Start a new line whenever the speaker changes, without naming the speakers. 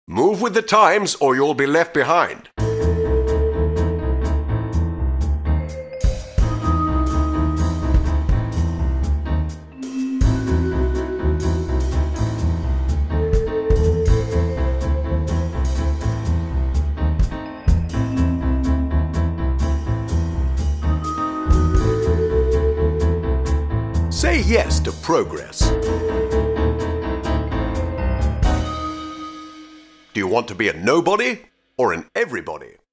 Move with the times or you'll be left behind. Say yes to progress. Do you want to be a nobody or an everybody?